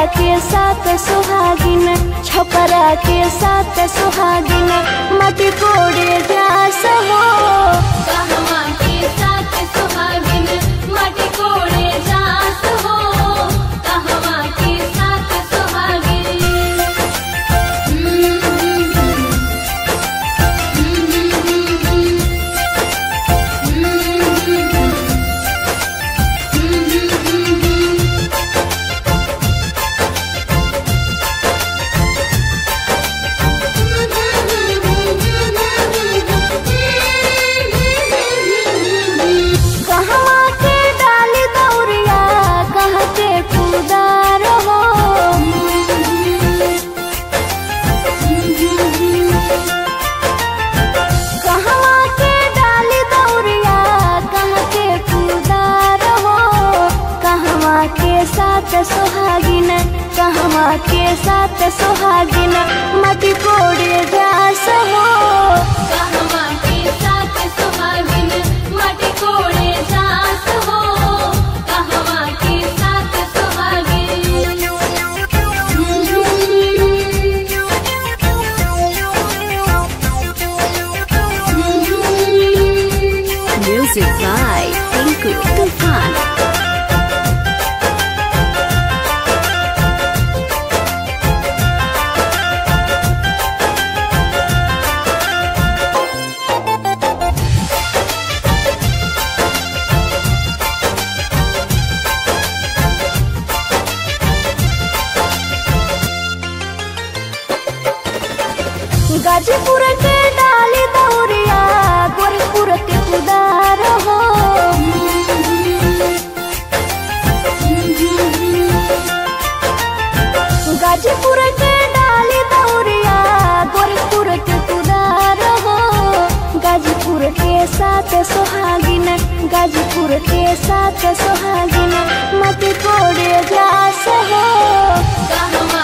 के साथ सुहागिन, छपरा के साथ सुहागिन, माटी कोड़े जास हो। कहवा के साथ सुहागिन, माटी कोड़े जास हो। कहवा के साथ सुहागिन। सुहागिन, कहवा के साथ सुहागिन, माटी कोड़े जास हो। कहवा के साथ सुहागिन, माटी कोड़े जास हो। कहवा के साथ सुहागिन। म्यूजिक बाय टिंकू तूफान। गाजीपुर के डाली दौरिया, गोरखपुर के कुदार हो। गाजीपुर के डाली दौरिया, गोरखपुर के कुदार हो। गाजीपुर के साथ सुहागिन, गाजीपुर के साथ सुहागिन, माटी कोड़े जास हो। कहवा